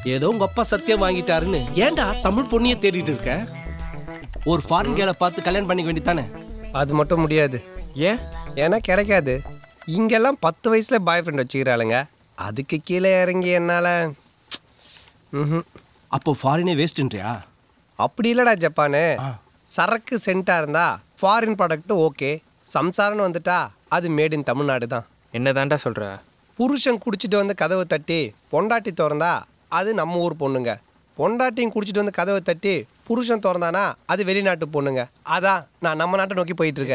ஏதோ உங்க அப்பா சத்தியம் வாங்கிட்டாருன்னு ஏன்டா தமிழ் பொண்ணியை தேடிட்டு இருக்க? ஒரு ஃபாரின் கேர்ளை பார்த்து கல்யாணம் பண்ணிக்க வேண்டியதானே? அது மட்டும் முடியாது. ஏன்? ஏன்னா கிடைக்காது. இங்கெல்லாம் 10 வயசுல பாய் ஃப்ரெண்ட் வச்சுக்கிறாளுங்க. அதுக்கு கீழே இறங்கி என்னால். அப்போ ஃபாரினே வேஸ்ட்டுன்றியா? அப்படி இல்லைடா ஜப்பானு. சரக்கு சென்ட்டாக இருந்தா ஃபாரின் ப்ராடக்ட்டு ஓகே. சம்சாரம்னு வந்துட்டா அது மேட் இன் தமிழ்நாடு தான். என்னதான்டா சொல்கிற? புருஷன் குடிச்சிட்டு வந்து கதவை தட்டி பொண்டாட்டி திறந்தா அது நம்ம ஊர் பொண்ணுங்க. பொண்டாட்டியும் குடிச்சிட்டு வந்து கதவை தட்டி புருஷன் திறந்தானா அது வெளிநாட்டு பொண்ணுங்க. அதான் நான் நம்ம நாட்டை நோக்கி போயிட்டு இருக்கேன்.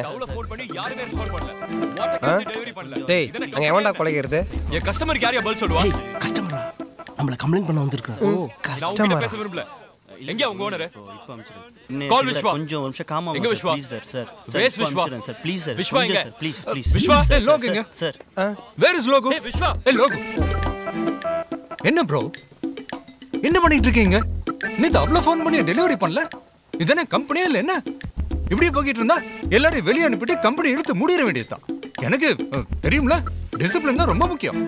டேய் அங்க எவன்டா கொலைகிறது? கஸ்டமருக்கு யாரையா பதில் சொல்லுவா? கஸ்டமரா? நம்மள கம்ப்ளைண்ட் பண்ண வந்திருக்கான். Oh customer. எங்க உங்க ஓனர்? கால் விஸ்வா. கொஞ்சம் நிமிஷம் காமா. எங்க Vishwa? Please sir. Sir where's Vishwa. Sir please sir. Vishwa எங்க? Please please. விஸ்வா ஏய் லோக் எங்க? சார் வேர் இஸ் லோகோ? ஏய் விஸ்வா. ஏய் லோகோ. என்ன ப்ரோ? என்ன பண்ணிட்டு இருக்கீங்க? நீங்க அவ்வளவு ஃபோன் பண்ணி டெலிவரி பண்ணல? இதென்ன கம்பெனியா இல்ல என்ன? இப்படியே போகிட்டு இருந்தா எல்லாரையும் வெளியே அனுப்பிட்டு கம்பெனி இழுத்து மூடிட வேண்டியதுதான். எனக்கு தெரியும்ல, டிசிப்ளின் தான் ரொம்ப முக்கியம்.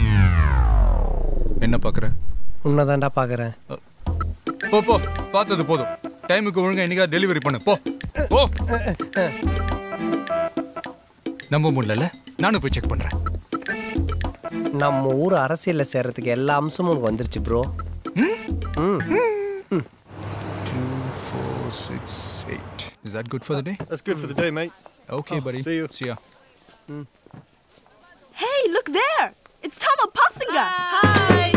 என்ன பாக்குற? உன்னதான்டா பாக்குறேன். போ போ, பார்த்தது போதும். டைமுக்கு ஒழுங்கா இன்னைக்கு டெலிவரி பண்ணு. போ போ. நம்ப முடியல, நானும் போய் செக் பண்றேன். நம்ம ஊர் அரசியல்ல சேர்றதுக்கு எல்லா அம்சமும் உனக்கு வந்துருச்சு bro. 2, 4, 6, 8. Is that good for the day? That's good for the day, mate. Okay, buddy. See you. See ya. Hey, look there! It's Tama Passinga! Hi!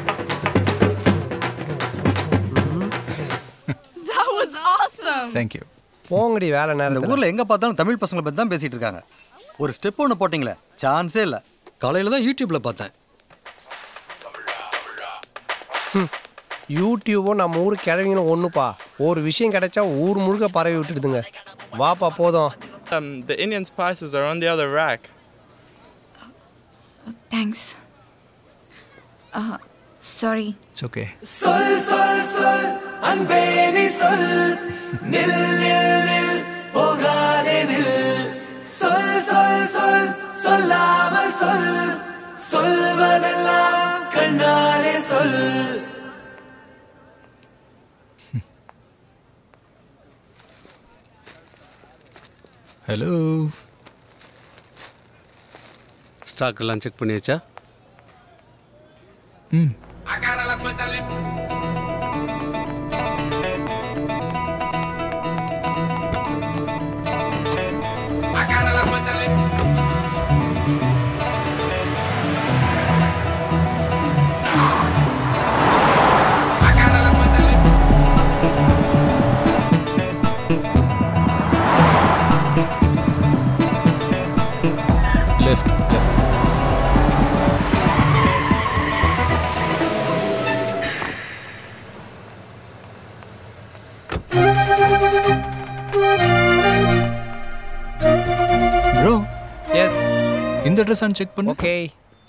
That was awesome! Thank you. போங்கடி வேலை இந்த நேரத்தில். ஊர்ல எங்க பார்த்தாலும் தமிழ் பசங்களை பத்தி தான் பேசிட்டு இருக்காங்க. ஒரு ஸ்டெப் ஒன்று போட்டிங்களே, சான்ஸே இல்லை. காலையில தான் யூடியூப்ல பார்த்தேன். யூடியூபும் நம்ம ஊர் கிழவிங்களும் ஒன்றுப்பா. ஒரு விஷயம் கிடைச்சா ஊர் முழுக்க பரவி விட்டுடுதுங்க. வாப்பா போதும். The Indian spices are on the other rack. Thanks. Sorry. It's okay. Sol sol sol anbeni sol nil nil nil pogane nil sol sol sol sollamal sol solvadellam kannale sol. Hello. Stock எல்லாம் check பண்ணியாச்சா? Left. Bro. Yes. இந்த address ஆன் check பண்ணு. Okay.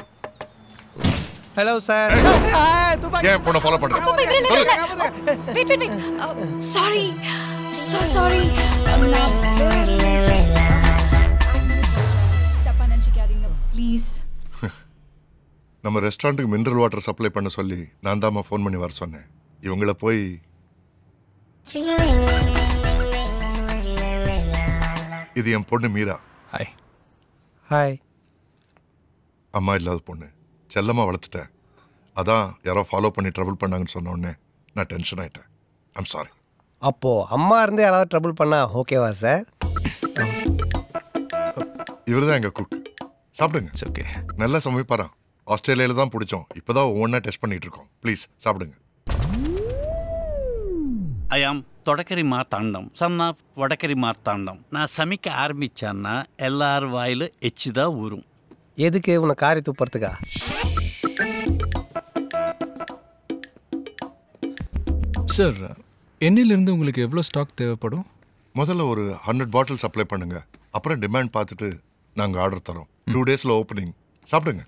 Hello sir. ஏன் பொண்ணை follow பண்ற? Wait. Sorry. So sorry. தப்பா நினைச்சுக்காதீங்க ப்ளீஸ். நம்ம ரெஸ்டாரண்ட்டுக்கு மினரல் வாட்டர் சப்ளை பண்ண சொல்லி நான் தான் ஃபோன் பண்ணி வர சொன்னேன். இவங்கள போய் இது என் பொண்ணு மீரா. ஹாய். ஹாய். அம்மா இல்லாத பொண்ணு, செல்லமாக வளர்த்துட்டேன். அதான் யாரோ ஃபாலோ பண்ணி ட்ரபிள் பண்ணாங்கன்னு சொன்ன உடனே நான் டென்ஷன் ஆகிட்டேன். I'm sorry. அப்போது அம்மா இருந்து யாராவது ட்ரபிள் பண்ணா ஓகேவா சார்? இவர் தான் எங்கள் குக். சாப்பிடுங்க. ஓகே. நல்லா சமைப்பாராம். ஆஸ்திரேலியாவில் தான் பிடிச்சோம். இப்போ தான் ஒவ்வொன்றா டெஸ்ட் பண்ணிகிட்டு இருக்கோம். ப்ளீஸ் சாப்பிடுங்க. I am Thodakkari Marthandam, son of Vadakkari Marthandam. நான் சமைக்க ஆரம்பித்தேன்னா எல்லார் வாயில் எச்சு தான் ஊறும். எதுக்கு உன்னை காரி துப்புறதுக்கா? சார், எண்ணெயிலிருந்து உங்களுக்கு எவ்வளோ ஸ்டாக் தேவைப்படும்? முதல்ல ஒரு 100 பாட்டில் சப்ளை பண்ணுங்க. அப்புறம் டிமாண்ட் பார்த்துட்டு நாங்கள் ஆர்டர் தரோம். 2 டேஸில் ஓப்பனிங். சாப்பிடுங்க.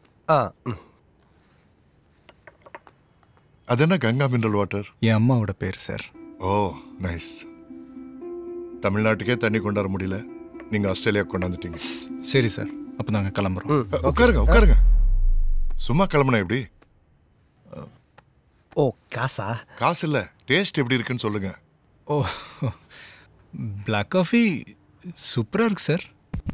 அது என்ன கங்கா மினரல் வாட்டர்? என் அம்மாவோட பேர் சார். ஓ நைஸ். தமிழ்நாட்டுக்கே தண்ணி கொண்டாட முடியல, நீங்கள் ஆஸ்திரேலியா கொண்டாந்துட்டீங்க. சரி சார், அப்போ நாங்கள் கிளம்புறோம். உட்காருங்க. சும்மா கிளம்புனா எப்படி? ஓ காசா? காசு இல்லை, டேஸ்ட் எப்படி இருக்குன்னு சொல்லுங்க. ஓ பிளாக் காஃபி சூப்பராக இருக்கு சார்.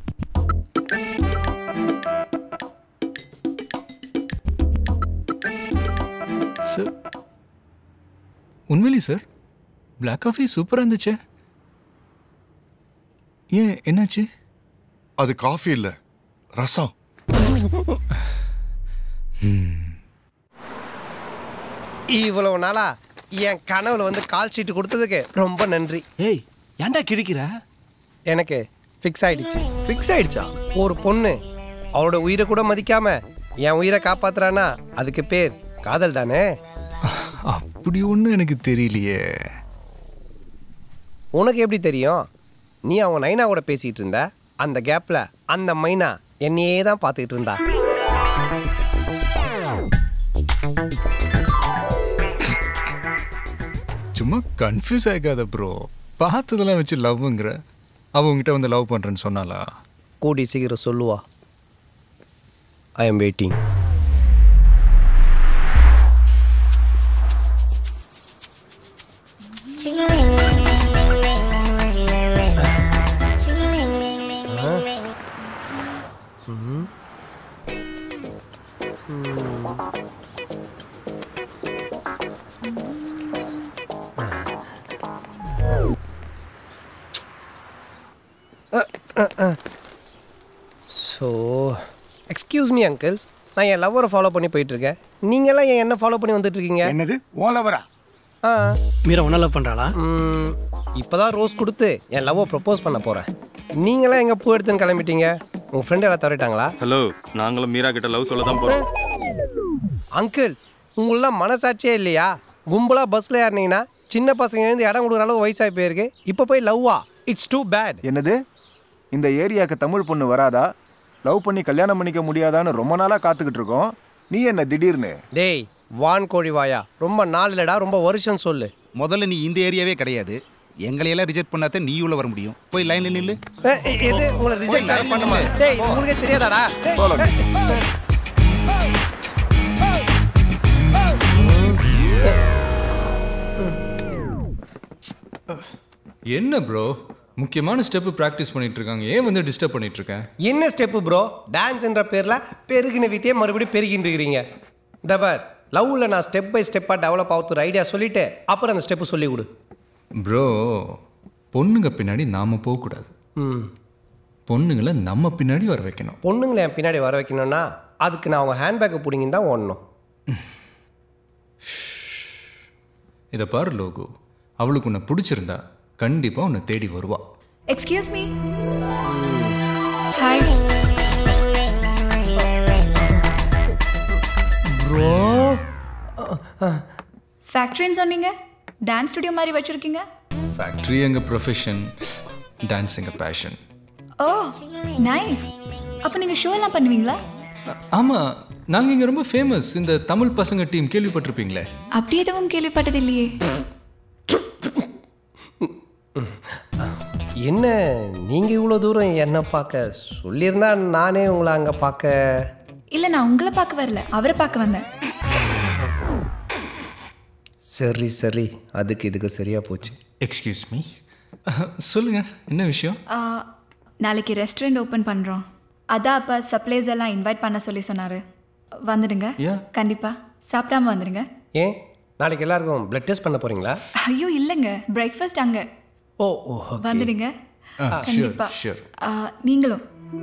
சார் உண்மையிலே சார் பிளாக் காஃபி சூப்பராக இருந்துச்சு. ஏன் என்னாச்சு? அது காஃபி இல்லை, ரசம். இவ்வளவு நாளா என் கனவுல வந்து கால் ஷீட் கொடுத்ததுக்கு ரொம்ப நன்றி. ஏய் ஏன்டா கிழிக்கிற? எனக்கு ஃபிக்ஸ் ஆயிடுச்சு. ஃபிக்ஸ் ஆயிடுச்சா? ஒரு பொண்ணு அவளோட உயிரை கூட மதிக்காம என் உயிரை காப்பாத்துறானா அதுக்கு பேர் காதல் தானே. அப்படி ஒன்றும் எனக்கு தெரியலையே. உனக்கு எப்படி தெரியும்? நீ அவங்க நைனா கூட பேசிட்டு இருந்த, அந்த கேப்ல அந்த மைனா என்னையே தான் பார்த்துக்கிட்டு இருந்தா. சும்மா கன்ஃபியூஸ் ஆகாத ப்ரோ. பார்த்ததெல்லாம் வச்சு லவ்ங்கிற. அவ உங்ககிட்ட வந்து லவ் பண்ணுறேன்னு சொன்னாலா? கூடி சீக்கிரம் சொல்லுவா. I am waiting. So excuse me uncles, நான் என் லவ்வரை ஃபாலோ பண்ணி போயிட்டுருக்கேன். நீங்களாம் என்ன ஃபாலோ பண்ணி வந்துட்டுருக்கீங்க? என்னது ஓ லவரா? ஆ மீரா ஒன்றா லவ் பண்ணுறாளா? இப்போ தான் ரோஸ் கொடுத்து என் லவ்வை ப்ரப்போஸ் பண்ண போகிறேன். நீங்களாம் எங்கே பூ எடுத்துன்னு கிளம்பிட்டீங்க? உங்கள் ஃப்ரெண்டு எல்லாம் தவறிட்டாங்களா? ஹலோ, நாங்களும் மீரா கிட்ட லவ் சொல்ல தான் போகிறோம். அங்கிள்ஸ், உங்களெலாம் மனசாட்சியே இல்லையா? கும்பலாக பஸ்ஸில் ஏறினீங்கன்னா சின்ன பசங்க எழுந்து இடம் கொடுக்குற அளவு வயசாகி போயிருக்கு. இப்போ போய் லவ்வா? It's too bad. என்னது, இந்த ஏரியாவுக்கு தமிழ் பொண்ணு வராதா? லவ் பண்ணி கல்யாணம் பண்ணிக்க முடியாதான்னு ரொம்ப நாளாக காத்துக்கிட்டு இருக்கோம். நீ என்ன திடீர்னு? டேய் வான் கோழி வாயா, ரொம்ப நாள் இல்லடா, ரொம்ப வருஷம் சொல்லு. முதல்ல நீ இந்த ஏரியாவே கிடையாது. எங்களையெல்லாம் ரிஜெக்ட் பண்ணாத நீ உள்ள வர முடியும். போய் லைன்ல நில்லு. எது உங்களை ரிஜெக்ட் பண்ணுமா? டேய் உங்களுக்கே தெரியாதாடா? என்ன ப்ரோ, முக்கியமான ஸ்டெப்பு ப்ராக்டிஸ் பண்ணிட்டு இருக்காங்க, ஏன் வந்து டிஸ்டர்ப் பண்ணிட்டு இருக்கேன்? என்ன ஸ்டெப்பு ப்ரோ? டான்ஸ்ன்ற பேரில் பெருகின வீட்டையே மறுபடியும் பெருகின்னு இருக்கிறீங்க. இந்த பார், லவ்வில் நான் ஸ்டெப் பை ஸ்டெப்பாக டெவலப் ஆகுற ஐடியா சொல்லிவிட்டு அப்புறம் அந்த ஸ்டெப்பு சொல்லி கொடு. ப்ரோ, பொண்ணுங்க பின்னாடி நாம் போகக்கூடாது. பொண்ணுங்களை நம்ம பின்னாடி வர வைக்கணும். பொண்ணுங்களை என் பின்னாடி வர வைக்கணும்னா அதுக்கு நான் அவங்க ஹேண்ட்பேக்கை பிடிங்கன்னு தான் ஓடணும். இதை பாரு லோகு, அவளுக்கு உன்னை பிடிச்சிருந்தா கண்டிப்பாக உன்னை தேடி வருவா. Excuse me. Hi bro. ஃபேக்ட்ரின்னு சொன்னீங்க, டான்ஸ் ஸ்டுடியோ மாதிரி வச்சுருக்கீங்க. ஃபேக்ட்ரி எங்கள் ப்ரொஃபஷன், டான்ஸ் எங்கள் பேஷன். Oh nice. அப்போ நீங்கள் ஷோ எல்லாம் பண்ணுவீங்களா? ஆமாம், நாங்கள் இங்கே ரொம்ப ஃபேமஸ். இந்த தமிழ் பசங்க டீம் கேள்விப்பட்டிருப்பீங்களே? அப்படி எதுவும் கேள்விப்பட்டது இல்லையே. என்ன நீங்கள் இவ்வளோ தூரம் என்னை பார்க்க சொல்லியிருந்தா நானே உங்களை அங்கே பார்க்க. இல்லை, நான் உங்களை பார்க்க வரல, அவரை பார்க்க வந்தேன். சரி சரி, அதுக்கு இதுக்கு சரியாக போச்சு. எக்ஸ்கியூஸ் மீ, சொல்லுங்கள் என்ன விஷயம்? நாளைக்கு ரெஸ்டாரண்ட் ஓப்பன் பண்ணுறோம். அதான் அப்போ சப்ளைஸ் எல்லாம் இன்வைட் பண்ண சொல்லி சொன்னார். வந்துடுங்க. கண்டிப்பாக சாப்பிடாம வந்துடுங்க. ஏன் நாளைக்கு எல்லாருக்கும் பிளட் டெஸ்ட் பண்ண போகிறீங்களா? ஐயோ இல்லைங்க, பிரேக்ஃபாஸ்ட் அங்கே. ஓ வந்துடுங்க கண்டிப்பா. ஷூர். நீங்களும்.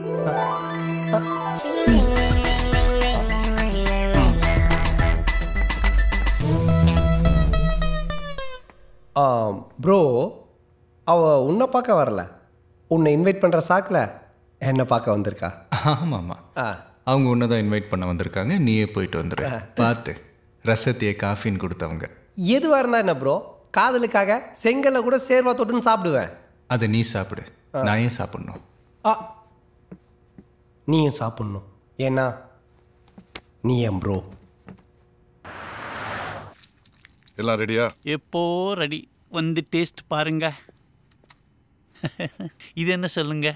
ப்ரோ, அவ உன்னை பார்க்க வரல, உன்னை இன்வைட் பண்ணுற சாக்கில் என்னை பார்க்க வந்திருக்கா. ஆமாம்மா, அவங்க உன்னை தான் இன்வைட் பண்ண வந்திருக்காங்க. நீயே போயிட்டு வந்துடு. பார்த்து ரசத்தையே காஃபின்னு கொடுத்தவங்க. எதுவாக இருந்தா என்ன ப்ரோ, காதலுக்காக செங்கல்ல கூட சேர்வா தொட்டுன்னு சாப்பிடுவேன். அதை நீ சாப்பிடு, நான் ஏன் சாப்பிடணும்? நீயும் சாப்பிடணும், ஏன்னா நீ என் ப்ரோ. எல்லாம் ரெடியா? எப்போ ரெடி. வந்து டேஸ்ட் பாருங்க. இது என்ன சொல்லுங்க?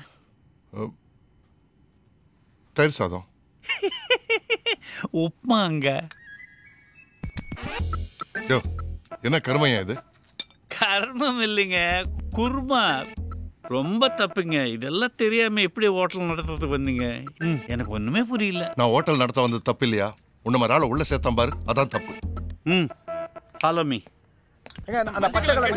தயிர் சாதம். உப்மாங்க. யோ என்ன கருமையா இது? கர்மம் இல்லைங்க, குருமா. ரொம்ப தப்புங்க. இதெல்லாம் தெரியாம எப்படி ஹோட்டல் நடத்துறதுக்கு வந்தீங்க? எனக்கு ஒண்ணுமே புரியல. நான் ஹோட்டல் நடத்த வந்தது தப்பு இல்லையா? உன்ன மாதிரி ஆளை உள்ள சேர்த்தான் பாரு, அதான் தப்பு. Follow me. அந்த பச்சை கலர்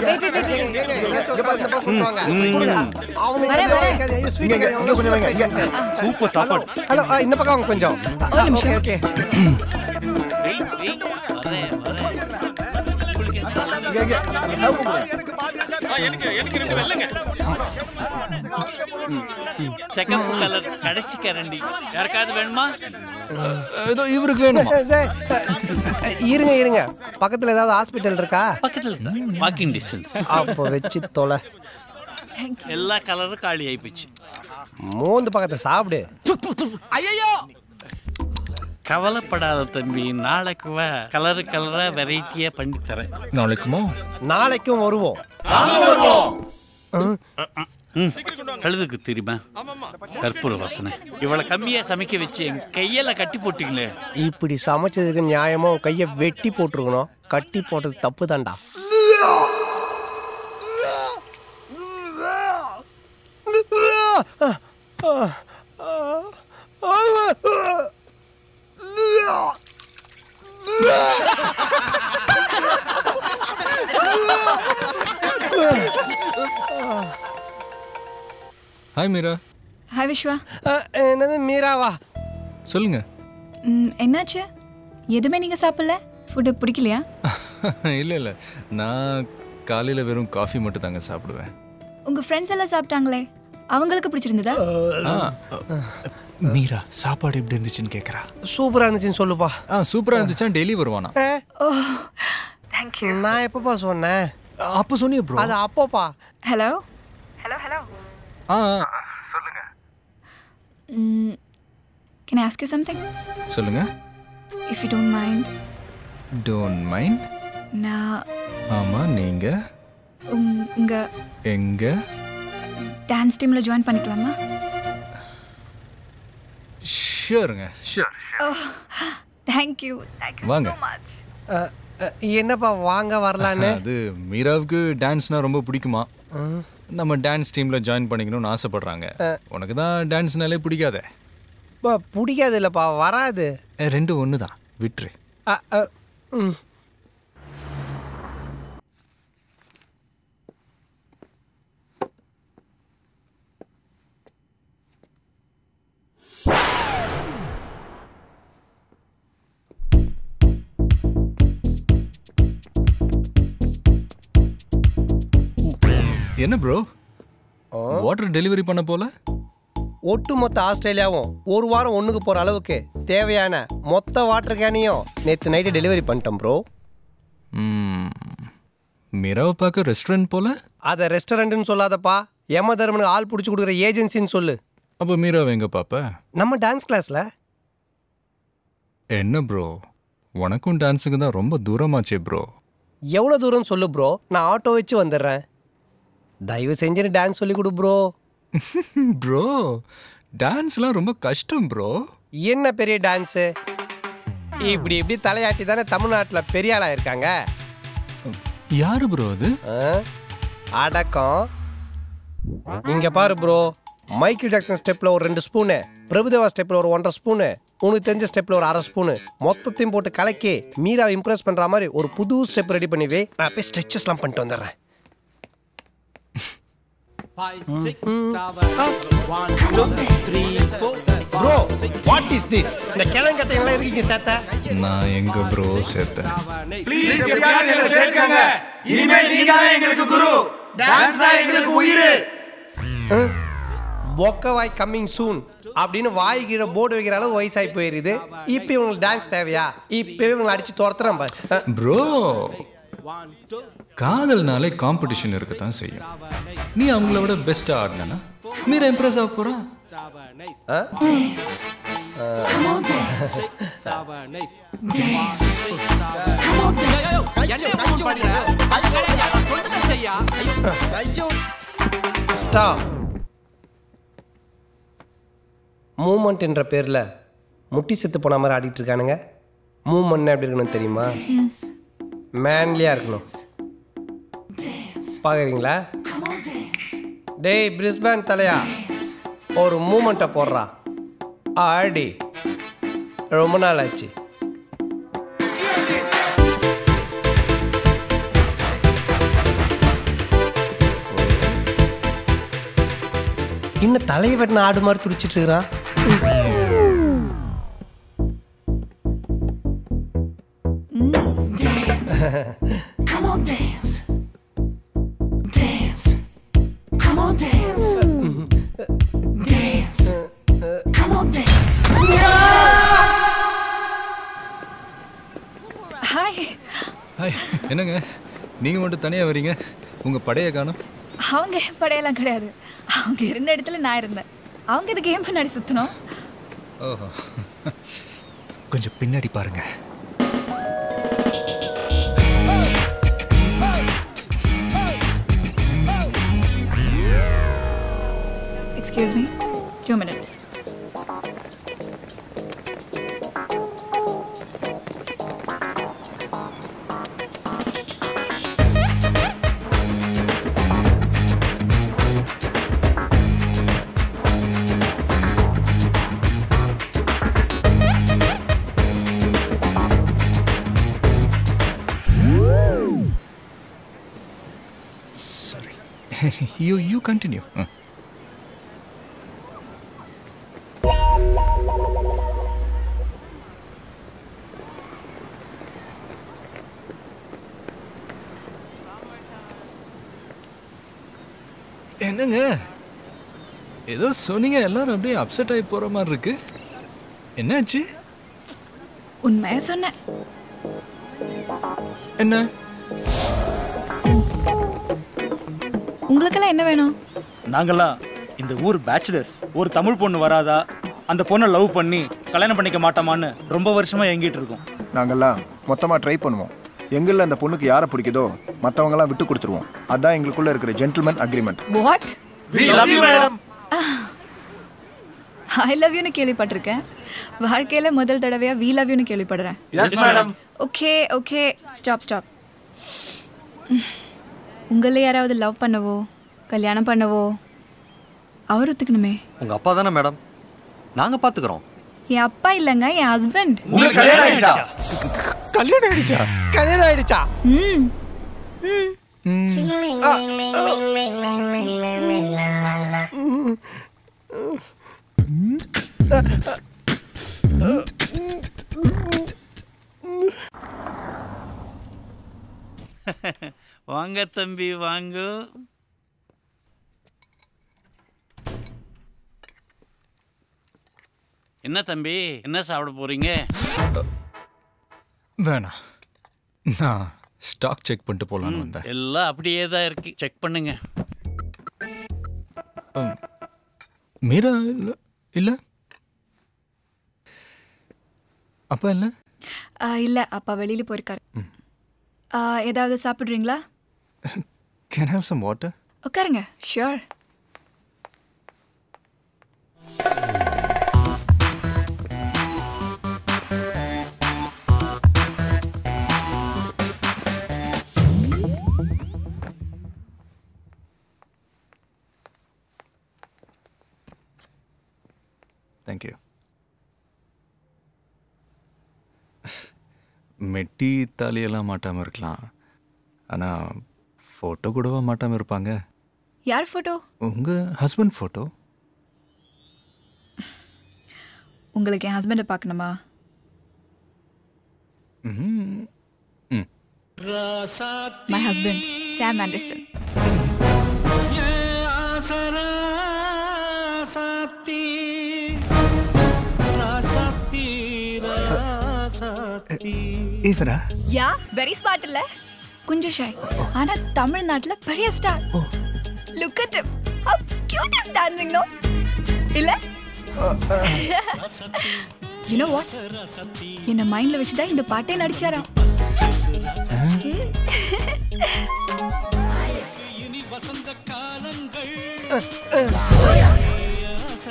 சூப்பர் சாப்பாடு. ஹலோ, இந்த பக்கம் வாங்க கொஞ்சம். Okay okay. செகண்ட் கலர் கடைசி கரண்டி. யாருக்காவது வேணுமா? ஏதோ இவருக்கு வேணுமா? இருங்க இருங்க, பக்கத்துல ஏதாவது ஹாஸ்பிட்டல் இருக்கா? பக்கத்துல வாக்கிங் டிஸ்டன்ஸ். அப்போ வச்சு தொலை. எல்லா கலரும் காலி ஆகி போச்சு. மூந்து பக்கத்தை சாப்பிடு. ஐயோ, கவலைப்படாத தம்பி, நாளைக்கு வா, கலரு கலரா வெரைட்டியா பண்ணி தரேன். நாளைக்குமா? நாளைக்கும் வருவோம். கழுதுக்கு தெரியுமா கற்பூர வாசனை. இவ்வளவு கம்மியா சமைக்க வச்சு என் கையில கட்டி போட்டீங்களே. இப்படி சமைச்சதுக்கு நியாயமா கையை வெட்டி போட்டுருக்கணும். கட்டி போட்டது தப்பு தான்டா. ஹாய் மீரா. ஹாய் விஸ்வா. என்னது மீராவா? சொல்லுங்க. என்னாச்சு? எதுவுமே நீங்க சாப்பிடல? ஃபுட்டு பிடிக்கலையா? இல்லை இல்லை, நான் காலையில் வெறும் காஃபி மட்டும் தாங்க சாப்பிடுவேன். உங்க ஃப்ரெண்ட்ஸ் எல்லாம் சாப்பிட்டாங்களே, அவங்களுக்கு பிடிச்சிருந்ததா? மீரா சாப்பாடு எப்படி இருந்துச்சுன்னு கேட்குறா. சூப்பராக இருந்துச்சுன்னு சொல்லுப்பா. சூப்பராக இருந்துச்சா? டெய்லி வருவானா? நான் எப்பப்பா சொன்னேன்? அப்போ சொன்னியே ப்ரோ. அது அப்போப்பா. Hello hello hello. சொல்லுங்க. Can I ask you something? சொல்லுங்க. If you don't mind. Don't mind? நான் ஆமா, நீங்க உங்க எங்க டான்ஸ் டீம்ல ஜாயின் பண்ணிக்கலாமா? ஷூருங்க, ஷூர். Thank you. வாங்க. என்னப்பா வாங்க வரலான்னு? அது மீராவுக்கு டான்ஸ்னா ரொம்ப பிடிக்குமா. நம்ம டான்ஸ் டீம்ல ஜாயின் பண்ணிக்கணும்னு ஆசைப்படுறாங்க. உனக்கு தான் டான்ஸ்னாலே பிடிக்காதே. பிடிக்காது இல்லப்பா, வராது. ரெண்டும் ஒன்று தான், விட்டுரு. என்ன ப்ரோ, வாட்டர் டெலிவரி பண்ண போல? ஒட்டுமொத்த ஆஸ்திரேலியாவும் ஒரு வாரம் ஒண்ணுக்கு போற அளவுக்கு தேவையான மொத்த வாட்டர் கேனையும் நேற்று நைட்டு டெலிவரி பண்ணிட்டோம் ப்ரோ. மீராவை பார்க்க ரெஸ்டாரண்ட் போல? அதை ரெஸ்டாரண்ட்னு சொல்லாதப்பா, யம தர்மனுக்கு ஆள் பிடிச்சி கொடுக்குற ஏஜென்சின்னு சொல்லு. அப்போ மீராவை எங்க பாப்ப? நம்ம டான்ஸ் கிளாஸ்ல. என்ன ப்ரோ, உனக்கும் டான்ஸுக்கு தான் ரொம்ப தூரமாச்சே ப்ரோ. எவ்வளோ தூரம் சொல்லு ப்ரோ, நான் ஆட்டோ வச்சு வந்துடுறேன். தயவு செஞ்சு டான்ஸ் சொல்லி கொடு ப்ரோ. ப்ரோ, டான்ஸ்லாம் ரொம்ப கஷ்டம் ப்ரோ. என்ன பெரிய டான்ஸு? இப்படி இப்படி தலையாட்டி தானே தமிழ்நாட்டில் பெரிய ஆளாக இருக்காங்க. யாரு ப்ரோ அது? அடக்கம். இங்க பாரு ப்ரோ, மைக்கேல் ஜாக்சன் ஸ்டெப்பில் ஒரு 2 ஸ்பூனு, பிரபுதேவா ஸ்டெப்பில் ஒரு 1.5 ஸ்பூனு, உனக்கு தெரிஞ்ச ஸ்டெப்பில் ஒரு 1/2 ஸ்பூனு, மொத்தத்தையும் போட்டு கலக்கி மீராவை இம்ப்ரெஸ் பண்ணுற மாதிரி ஒரு புது ஸ்டெப் ரெடி பண்ணி வை. நான் போய் ஸ்ட்ரெச்சஸ்லாம் பண்ணிட்டு வந்துடுறேன். Bro, what is this? இந்த கிழங்கட்டையெல்லாம் இருக்கீங்க சேர்த்த. நான் எங்க ப்ரோ சேர்த்தேன்? ப்ளீஸ் எப்படியாவது எங்களை சேர்த்துக்கங்க. இனிமே நீங்க தான் எங்களுக்கு குரு. டான்ஸ் தான் எங்களுக்கு உயிர். பொக்கவாய் கம்மிங் சூன் அப்படின்னு வாய் கீழே போர்டு வைக்கிற அளவு வயசாகி போயிருது. இப்போ இவங்களுக்கு டான்ஸ் தேவையா? இப்போவே இவங்களை அடிச்சு துரத்துறேன் பாரு. ப்ரோ, காதல்னாலே காம்படிஷன் இருக்கத்தான் செய்யும். நீ அவங்கள விட பெஸ்ட்டாக ஆடினா மீரா இம்ப்ரெஸ் ஆக போகிறா. ஸ்டாப். மூமெண்ட் என்ற பேரில் முட்டி செத்து போன மாதிரி ஆடிட்டு இருக்கானுங்க. மூமெண்ட் எப்படி இருக்கணும் தெரியுமா? மேன்லியாக இருக்கணும். பார்க்குறீங்களா? டேய் பிரிஸ்பேன் தலையா, ஒரு மூமெண்ட்டை போடுறா. ஆடி ரொம்ப நாள் ஆச்சு. இன்னும் தலையை வெட்டின ஆடு மாதிரி துடிச்சிட்டு இருக்கிறான். Come on, dance. Dance. Come on, dance. Dance. Come on, dance. Hi. Hi. என்னங்க நீங்க மட்டும் தனியா வரீங்க? உங்க படையை காணோம். அவங்க படையெல்லாம் கிடையாது. அவங்க இருந்த இடத்துல நான் இருந்தேன். அவங்க இது கேம் பின்னாடி சுத்தணும். ஓஹோ. கொஞ்சம் பின்னாடி பாருங்க. Excuse me. 2 minutes. Sorry. You continue. என்னங்க ஏதோ சொன்னீங்க, எல்லாரும் அப்படியே அப்செட் ஆகி போற மாதிரி இருக்கு. என்னாச்சு? உண்மையா சொன்னேன். என்ன? உங்களுக்கெல்லாம் என்ன வேணும்? நாங்கெல்லாம் இந்த ஊர் பேச்சுலர்ஸ். ஒரு தமிழ் பொண்ணு வராதா, அந்த பொண்ணை லவ் பண்ணி கல்யாணம் பண்ணிக்க மாட்டோமான்னு ரொம்ப வருஷமா எங்கிட்டு இருக்கோம். நாங்கெல்லாம் மொத்தமாக ட்ரை பண்ணுவோம். எங்களில் அந்த பொண்ணுக்கு யாரை பிடிக்குதோ மற்றவங்கலாம் விட்டு கொடுத்துருவோம். அதான் எங்களுக்குள்ள இருக்கிற gentleman agreement. What? We love you, madam. I love யூன்னு கேள்விப்பட்டிருக்கேன். வாழ்க்கையில முதல் தடவையா வி லவ் யூன்னு கேள்விப்படுறேன். Yes, madam. Okay okay, stop. உங்கள யாராவது லவ் பண்ணவோ கல்யாணம் பண்ணவோ அவர் ஒத்துக்கணுமே. உங்க அப்பா தானே மேடம், நாங்க பாத்துக்கிறோம். என் அப்பா இல்லைங்க, என் ஹஸ்பண்ட். உங்களுக்கு கல்யாணம் ஆயிடுச்சா? கல்யாணம் ஆயிடுச்சா? வாங்க தம்பி வாங்க. என்ன தம்பி, என்ன சாப்பிட போறீங்க? வேணாம், நான் ஸ்டாக் செக் பண்ணிட்டு போலான்னு வந்தேன். எல்லாம் அப்படியே தான் இருக்கு, செக் பண்ணுங்க. மீரா இல்ல அப்பா இல்ல? இல்ல, அப்பா வெளியில போயிருக்காரு. ஏதாவது சாப்பிடுறீங்களா? Can I have some water? உட்காருங்க. ஷியோர். Thank you. மெட்டி தாலியெல்லாம் மாட்டாமல் இருக்கலாம், ஆனால் ஃபோட்டோ கூடவா மாட்டாமல் இருப்பாங்க? யார் ஃபோட்டோ? உங்கள் ஹஸ்பண்ட் ஃபோட்டோ. உங்களுக்கு என் ஹஸ்பண்டை பார்க்கணுமா? My husband Sam Anderson. இவரா? யா, வெரி ஸ்மார்ட் இல்ல? கொஞ்சம் ஷை, ஆனா தமிழ்நாட்டுல பெரிய star. Look at him, how cute is dancing, no? இல்ல? You know what? என்ன மைண்ட்ல வச்சு தான் இந்த பாட்டே நடிச்சாராம்.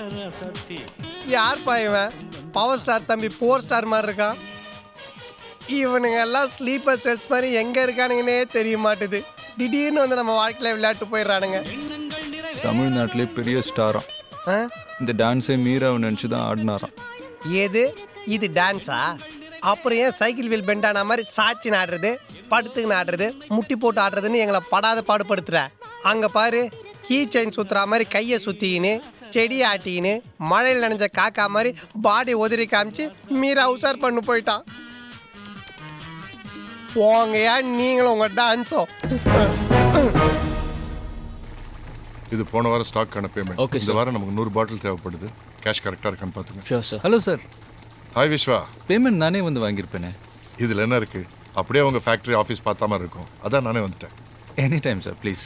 யார் பாயவன்? பவர் ஸ்டார் தம்பி 4 ஸ்டார் மாதிரி இருக்கா. இவனுங்க எல்லாம் ஸ்லீப்பர் செல்ஸ் மாதிரி எங்க இருக்கானுங்கன்னே தெரிய மாட்டுது. திடீர்னு வந்து நம்ம வாழ்க்கையில விளையாட்டு போயிடுறானுங்க. தமிழ்நாட்டிலே பெரிய ஸ்டாராம். இந்த டான்ஸை மீராவை நினச்சி தான் ஆடினாராம். ஏது இது டான்ஸா? அப்புறம் ஏன் சைக்கிள் வீல் பெண்ட் ஆன மாதிரி சாட்சி ஆடுறது, படுத்துக்கு ஆடுறது, முட்டி போட்டு ஆடுறதுன்னு எங்களை படாத பாடுபடுத்துற? அங்க பாரு, கீ செயின் சுத்துற மாதிரி கையை சுத்திக்கின்னு, செடி ஆட்டிக்கின்னு, மழையில் நனைஞ்ச காக்கா மாதிரி பாடி உதறி காமிச்சு மீரா உசார் பண்ணு போயிட்டான். போங்கயா நீங்களும் உங்க டான்ஸோ. இது போன வாரம் ஸ்டாக்கான பேமெண்ட். ஓகே, இந்த வாரம் நமக்கு 100 பாட்டில் தேவைப்படுது. கேஷ் கரெக்டாக இருக்கான்னு பார்த்துங்க. Sure sir. Hello sir. Hi Vishwa. Payment நானே வந்து வாங்கியிருப்பேனே. இதில் என்ன இருக்குது? அப்படியே உங்கள் ஃபேக்ட்ரி ஆஃபீஸ் பார்த்தா மாதிரி இருக்கும். அதான் நானே வந்துட்டேன். Any time sir, please.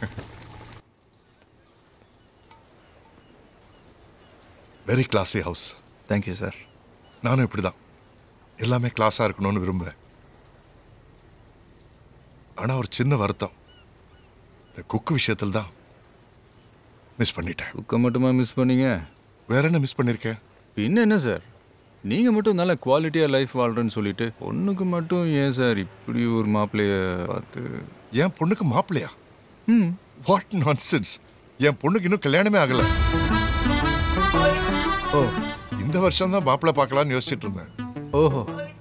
Very classy house. Thank you sir. நானும் இப்படி தான் எல்லாமே கிளாஸாக இருக்கணும்னு விரும்புகிறேன். ஆனால் ஒரு சின்ன வருத்தம், இந்த குக்கு விஷயத்தில் தான் மிஸ் பண்ணிட்டேன். குக்கை மட்டுமா மிஸ் பண்ணீங்க? வேற என்ன மிஸ் பண்ணியிருக்கேன்? இன்னும் என்ன சார், நீங்கள் மட்டும் நல்ல குவாலிட்டியாக லைஃப் வாழ்கிறேன்னு சொல்லிட்டு பொண்ணுக்கு மட்டும் ஏன் சார் இப்படி ஒரு மாப்பிள்ளைய பார்த்து? என் பொண்ணுக்கு மாப்பிள்ளையா? What nonsense. என் பொண்ணுக்கு இன்னும் கல்யாணமே ஆகலை. ஓ, இந்த வருஷம் தான் மாப்பிள்ளை பார்க்கலான்னு யோசிச்சுட்டு இருந்தேன். ஓஹோ.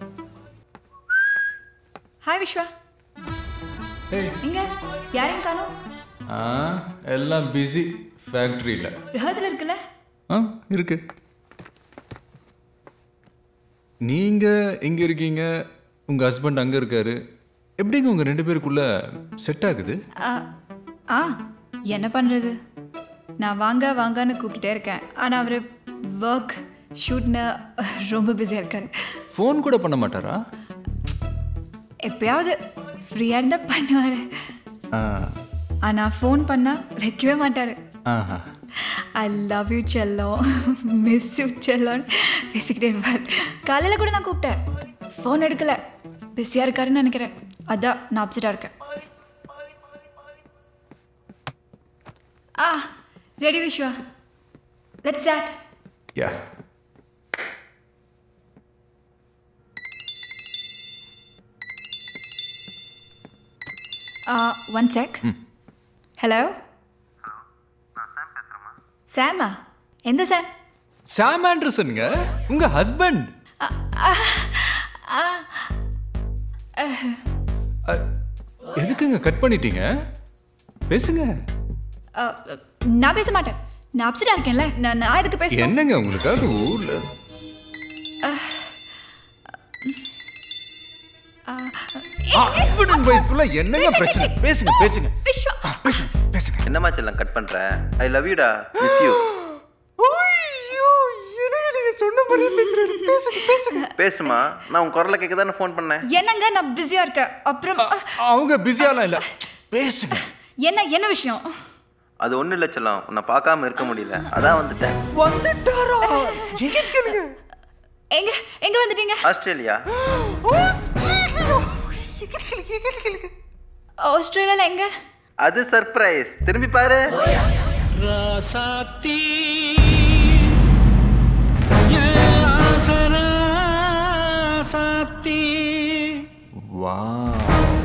ஹாய் விஸ்வா. இங்க யாரையும் காணோம்? எல்லாம் பிஸி ஃபேக்ட்ரியில். ரிஹர்சல் இருக்குல்ல? இருக்கு. நீங்கள் இங்கே இருக்கீங்க, உங்கள் ஹஸ்பண்ட் அங்கே இருக்காரு. எப்படிங்க உங்கள் 2 பேருக்குள்ள செட் ஆகுது? என்ன பண்ணுறது, நான் வாங்க வாங்கன்னு கூப்பிட்டுட்டே இருக்கேன். ஆனால் அவர் ஒர்க் ஷூட்னு ரொம்ப பிஸியாக இருக்கார். ஃபோன் கூட பண்ண மாட்டாரா? எப்பயாவது ஃப்ரீயாக இருந்தால் பண்ணுவார். ஆனால் ஃபோன் பண்ணால் வைக்கவே மாட்டார். ஐ லவ் யூ செல்லம், மிஸ் யூ செல்லோன்னு பேசிக்கிட்டே இருப்பார். காலையில் கூட நான் கூப்பிட்டேன், ஃபோன் எடுக்கலை, பிஸியாக இருக்காருன்னு நினைக்கிறேன். அதான் நான் அப்செட்டாக இருக்கேன். Ready Vishwa, let's start. Yeah. One check. Hello. சாமா? எந்த சாம்? சாம் ஆண்டர்சனுங்க, உங்க ஹஸ்பண்ட். எதுக்குங்க கட் பண்ணிட்டீங்க? பேசுங்க. நான் பேச மாட்டேன், நான் அப்செட்டா இருக்கேன்ல. நான் எதுக்கு பேசணும்? என்னங்க உங்களுக்காக ஊர்ல ஹஸ்பண்ட் அண்ட் வைஃப்க்குள்ள என்னங்க பிரச்சனை? பேசுங்க பேசுங்க பேசுங்க பேசுங்க. என்னமா செல்லம் கட் பண்ற? ஐ லவ் யூ டா, மிஸ் யூ. ஐயோ, என்னங்க சொன்ன மாதிரி பேசுறீங்க. பேசுங்க பேசுங்க. பேசுமா, நான் உன் குரலை கேட்க தானே ஃபோன் பண்ணேன். என்னங்க நான் பிஸியா இருக்கேன். அப்புறம் அவங்க பிஸியாலாம் இல்ல, பேசுங்க. என்ன விஷயம்? அது ஒண்ணு இல்ல செல்லம், உன்னை பார்க்காம இருக்க முடியல, அதான் வந்துட்டேன். வந்துட்டாரா? எங்க இருக்கீங்க? எங்க வந்துட்டீங்க? ஆஸ்திரேலியா. ஆஸ்திரேலியால எங்க? அது சர்ப்ரைஸ், திரும்பி பாரு. ராசாத்தி சாத்தி. வாவ்.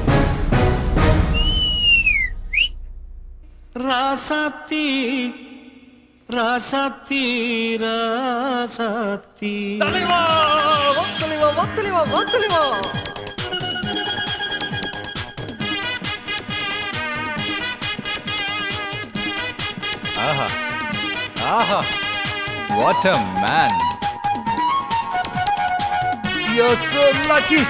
ராசாத்தி ராசாத்தி ராசாத்தி. தலைவா வத்தலிவா வத்தலிவா வத்தலிவா. ஆஹா ஆஹா, what a man. You're so lucky.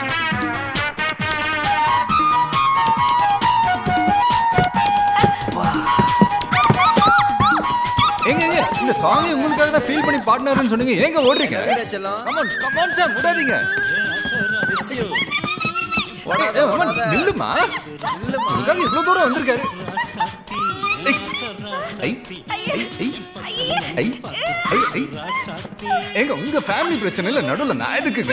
எங்க இந்த சாங் உங்களுக்காக தான் ஃபீல் பண்ணி பாட்னர்னு சொன்னீங்க, ஏங்க ஓடுறீங்க? கம் ஆன் சார், விடாதீங்க. நில்லுமா, உங்களுக்காக இவ்வளவு தூரம் வந்திருக்காரு. எங்க உங்க ஃபேமிலி பிரச்சனை இல்ல, நடுவுல நான் எதுக்குங்க?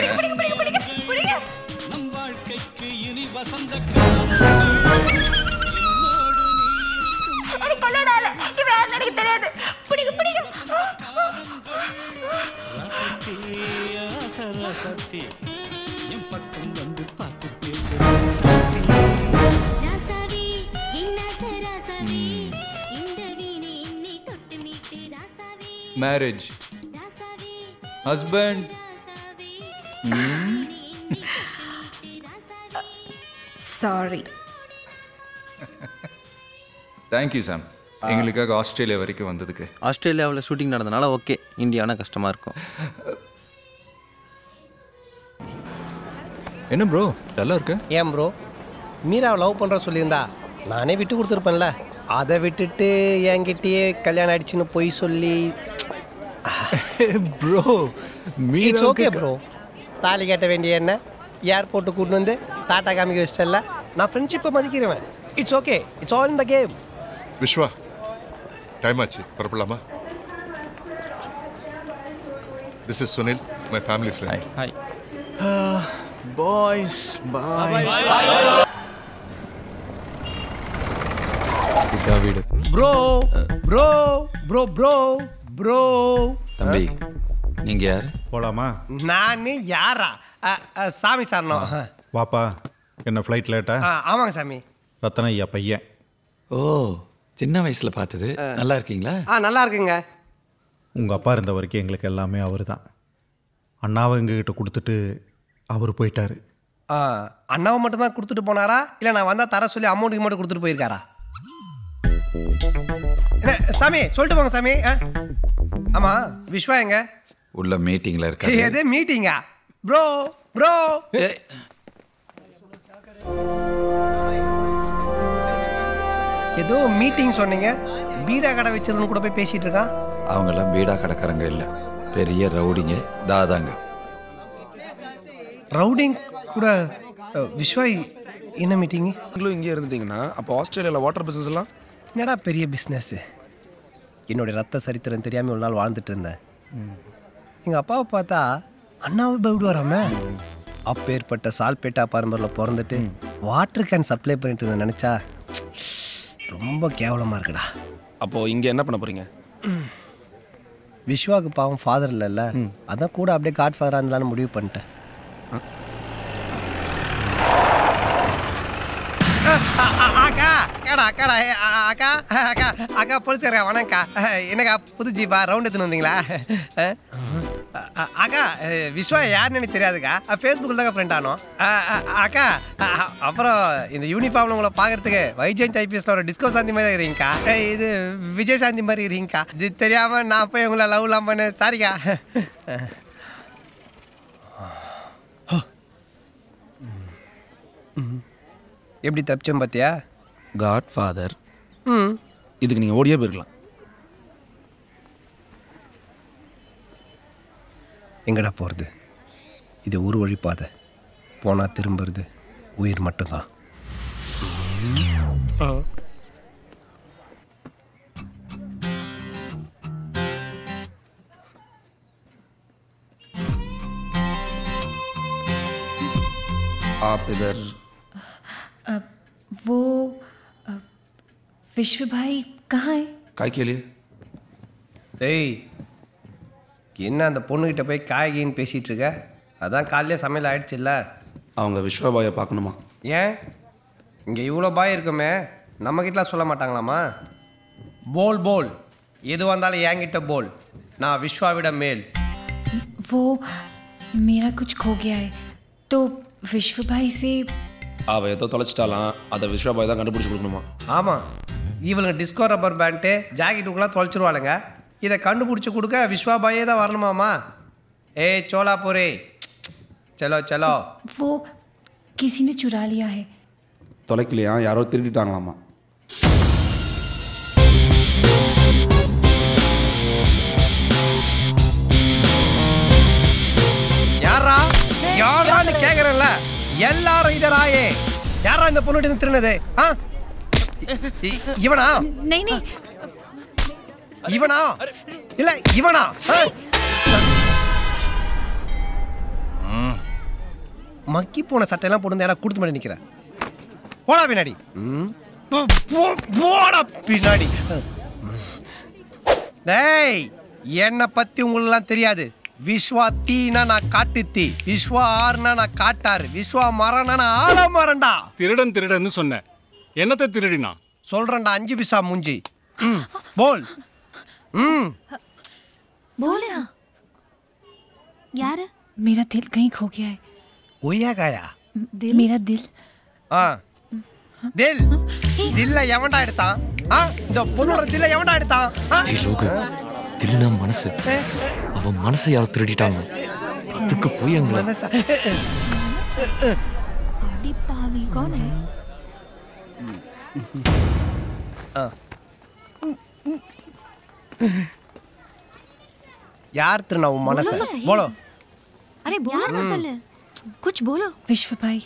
எனக்கு தெரியாது. பிடிங்க பிடிங்க. ராசாத்தி என் பக்கம் வந்து marriage husband sorry. Thank you Sam, எங்களுக்காக ஆஸ்திரேலியா வரைக்கும் வந்ததுக்கு. ஆஸ்திரேலியாவில் ஷூட்டிங் நடந்தனால ஓகே, இந்தியானா கஷ்டமாக இருக்கும். என்ன ப்ரோ நல்லா இருக்கு? ஏன் ப்ரோ, மீராவை லவ் பண்ணுற சொல்லியிருந்தா நானே விட்டு கொடுத்துருப்பேன்ல. அதை விட்டுட்டு என்கிட்டயே கல்யாணம் ஆயிடுச்சுன்னு போய் சொல்லி ப்ரோ இட்ஸ் ஓகே ப்ரோ. தாலி கட்ட வேண்டிய என்ன ஏர்போர்ட்டு கூட்டு வந்து டாட்டா காமிக்க வச்சிட்டல. நான் ஃப்ரெண்ட்ஷிப்பை மதிக்கிறேன். It's okay, it's all in the game. Vishwa, time ஆச்சு, புறப்படலாமா? This is Sunil, my family friend. Hi boys, bye. வீடு bro bro bro bro bro. தம்பி நீங்க யாரு? போலாமா? நான் யாரா? சாமி சார்னோ. வாப்பா, என்ன ஃப்ளைட் லேட்டா? ஆமாங்க சாமி. ரத்தன ஐயா பையன். ஓ, சின்ன வயசுல பார்த்தது. நல்லா இருக்கீங்களா? நல்லா இருக்குங்க. உங்கள் அப்பா இருந்த வரைக்கும் எங்களுக்கு எல்லாமே அவர் தான். அண்ணாவை எங்ககிட்ட கொடுத்துட்டு அவர் போயிட்டாரு. அண்ணாவை மட்டும் தான் கொடுத்துட்டு போனாரா, இல்லை நான் வந்தால் தர சொல்லி அமௌண்ட்டுக்கு மட்டும் கொடுத்துட்டு போயிருக்காரா? என்ன சாமி சொல்லிட்டு போங்க சாமி. ஆமாம், விஸ்வா எங்க? உள்ள மீட்டிங்ல இருக்க. எது மீட்டிங்கா ப்ரோ? ப்ரோ ஏதோ மீட்டிங் சொன்னீங்க. பீடா கடை வச்சிருன்னு கூட போய் பேசிட்டு இருக்கான். அவங்கெல்லாம் பீடா கடைக்காரங்க இல்லை, பெரிய ரவுடிங்க, தாதாங்க. ரவுடிங் கூட? விஸ்வா என்ன மீட்டிங்? நீங்களும் இங்கே இருந்துட்டீங்கன்னா அப்போ ஆஸ்திரேலியாவில் வாட்டர் பிஸ்னஸ் எல்லாம் என்னடா பெரிய பிஸ்னஸ்ஸு? என்னுடைய ரத்த சரித்திரம் தெரியாமல் ஒரு நாள் வாழ்ந்துட்டு இருந்தேன். எங்கள் அப்பாவை பார்த்தா அண்ணாவை பயப்படுவாராம. அப்பேற்பட்ட சால்பேட்டா பரம்பரில் பிறந்துட்டு வாட்டர் கேன் சப்ளை பண்ணிட்டு இருந்தேன். நினச்சா ரொம்ப கேவலமாக இருக்குடா. அப்போது இங்கே என்ன பண்ண போகிறீங்க? விஸ்வாவுக்கு பாவம் ஃபாதர் இல்லைல்ல, அதான் கூட அப்படியே காட் ஃபாதராக இருந்தாலும் முடிவு பண்ணிட்டேன். அக்கா அக்காடா அக்காடா அக்கா அக்கா அக்கா போலீஸ்காரா வணக்கா. என்னக்கா புது ஜீப்பா ரவுண்ட் எடுத்துன்னு வந்தீங்களா? அக்கா விஸ்வா யாருன்னு எனக்கு தெரியாதுக்கா, ஃபேஸ்புக்கில் தாங்க ஃப்ரெண்ட் ஆனோம். அக்கா அப்புறம் இந்த யூனிஃபார்மில் உங்களை பார்க்குறதுக்கு வைஜெயந்த் ஐபிஎஸ்ல ஒரு டிஸ்கோ சாந்தி மாதிரி இருக்கிறீங்கக்கா. இது விஜய் சாந்தி மாதிரி இருக்கிறீங்கக்கா. இது தெரியாமல் நான் போய் உங்களை லவ்லாம் பண்ண சாரிக்கா. எப்படி தப்பிச்சோம் பார்த்தியா? Godfather. இதுக்கு நீங்கள் ஓடியே போயிருக்கலாம். எங்கடா போகிறது? இது ஒரு வழி பாதை, போனால் திரும்புறது உயிர் மட்டும்தான். आप इधर? वो विश्व भाई कहाँ है? काय के लिए? ஏய், என்ன அந்த பொண்ணுகிட்ட போய் காய்கின்னு பேசிகிட்டு இருக்க? அதான் காலையிலே சமையல் ஆயிடுச்சுல்ல. அவங்க விஸ்வபாயை பார்க்கணுமா? ஏன் இங்கே இவ்வளோ பாய் இருக்குமே, நம்மக்கிட்டலாம் சொல்ல மாட்டாங்களாமா? போல் போல், எது வந்தாலும் என்கிட்ட போல், நான் விஸ்வாவிட மேல். वो मेरा कुछ खो गया है तो विश्व भाई से. அவள் ஏதோ தொலைச்சிட்டாலாம், அதை விஸ்வபாய் தான் கண்டுபிடிச்சி கொடுக்கணுமா? ஆமாம், இவளுங்க டிஸ்கோ ரப்பர் பேண்ட்டு ஜாக்கெட்டுக்குலாம் தொலைச்சிருவாளுங்க. இதை கண்டுபிடிச்சி கொடுக்க விஸ்வாபாயே தான் வரணுமாமா? ஏய் சோலாபுரி, चलो चलो. वो किसी ने चुरा लिया है. தொலைக்கலையா, யாரோ திருடிட்டாங்களாமா. யாரா யாரான்னு கேக்குறேன்ல, எல்லாரும் இதராயே. யாரா இந்த பொண்ணு திருநது? இவனா? नहीं नहीं, இவனா இல்ல இவனா? மக்கி போன சட்டையெல்லாம் போட்டு யாரா கொடுத்து மாதிரி நிக்கிறேன். போடா பின்னாடி, போடா பின்னாடி. டேய், என்னை பத்தி உங்களுக்குலாம் தெரியாது. விஸ்வா தீனா நான் காட்டு தீ, விஸ்வா ஆறுனா நான் காட்டாரு, விஸ்வா மரம்னா நான் ஆல மரண்டா. திருடன் திருடன்னு சொன்னேன், என்னத்தை திருடினா? சொல்றேன்டா 5 பைசா மூஞ்சி. போல். बोले यार मेरा दिल कहीं खो गया है। கொய்யா காயா? मेरा दिल ஆ தில் தில்ல எவன்டா எடுத்தான்? இந்த பொண்ணோட தில்ல எவன்டா எடுத்தான்? தில்லுனா மனசு. அவன் மனசை யாரோ திருடிட்டாங்க. அதுக்கு போய் எங்களை अड़ी पावी कौन है? यार तेरा वो मनस है बोलो। अरे बोलो ना सोले कुछ बोलो। विश्व भाई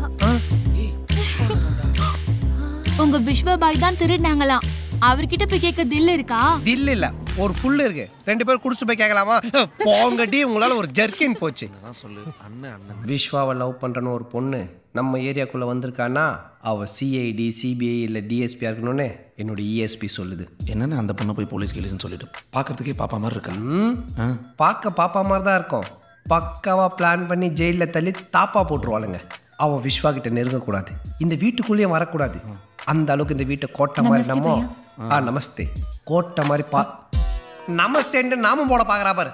உங்க விஸ்வ பாய் தான் திருடினாங்களாம். அவர்கிட்ட போய் கேட்க தில் இருக்கா? தில் இல்ல ஒரு ஃபுல் இருக்கு. ரெண்டு பேர் குடிச்சு போய் கேட்கலாமா? போங்கடி உங்களால ஒரு ஜர்க்கின் போச்சு. சொல்லு அண்ணன் அண்ணன் விஸ்வாவை லவ் பண்றன்னு ஒரு பொண்ணு நம்ம ஏரியாக்குள்ள வந்திருக்கானா அவ சிஐடி சிபிஐ இல்ல டிஎஸ்பி இருக்கணும்னு என்னோட இஎஸ்பி சொல்லுது. என்னன்னு அந்த பொண்ணை போய் போலீஸ் கேளுன்னு சொல்லிட்டு பார்க்கறதுக்கே பாப்பா மாதிரி இருக்கா. பார்க்க பாப்பா மாதிரி தான் இருக்கும். பக்காவா பிளான் பண்ணி ஜெயிலில் தள்ளி தாப்பா போட்டுருவாளுங்க. அவன் விஸ்வா கிட்ட நெருங்கக்கூடாது, இந்த வீட்டுக்குள்ளேயே வரக்கூடாது. அந்த அளவுக்கு இந்த வீட்டை கோட்டை மாதிரி நம்ம நமஸ்தே கோட்டை மாதிரி நமஸ்தேன்னு நாமும் போட பார்க்குறா பாரு.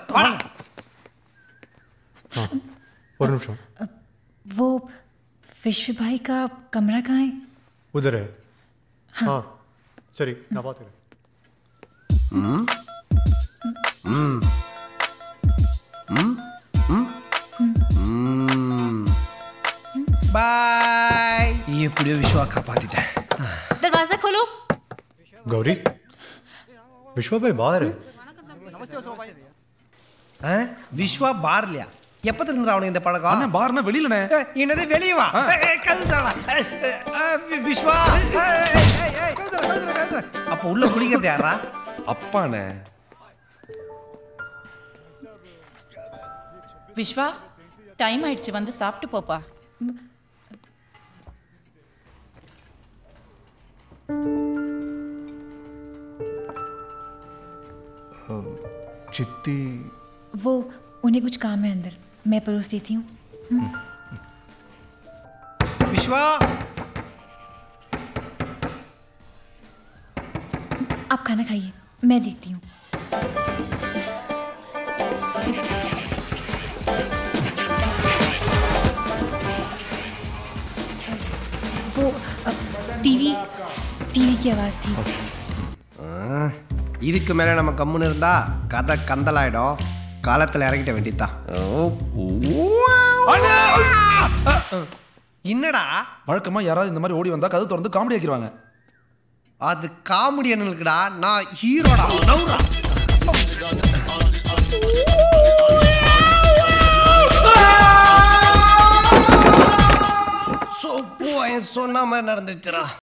ஒரு நிமிஷம். वो विश्व भाई का कमरा कहाँ है? उधर है. हाँ சரி நான் பார்த்துக்கிறேன். बाय. எப்படியோ விஸ்வா காப்பாத்திட்டேன். दरवाजा खोलो. गौरी विश्वा भाई बाहर है. விஸ்வா பார்லையா? எப்ப தெரிஞ்சா அவனுக்கு இந்த பழக்கம்? அண்ணா பார்னா வெளியிலனே. என்னது வெளிய வா. கழுதடா. விஸ்வா. அப்ப உள்ள குளிக்கிறது யாரா? அப்பானே. விஸ்வா டைம் ஆயிடுச்சு, வந்து சாப்பிட்டு போப்பா. चित्ती वो उन्हें कुछ काम है अंदर, मैं परोस देती हूँ. विश्वा आप खाना खाइए, मैं देखती हूँ. वो टीवी की आवाज़ थी. இதுக்கு மேலே நம்ம கம்முன்னு இருந்தா கதை கந்தலாயிடும். காலத்தில் இறங்கிட்ட வேண்டியதான். என்னடா வழக்கமா யாராவது இந்த மாதிரி ஓடி வந்தா கதை திறந்து காமெடி ஆக்கிடுவாங்க. அது காமெடியன் இருக்குடா, நான் ஹீரோடா. நவுரா சொன்னா மாதிரி நடந்துச்சுடா.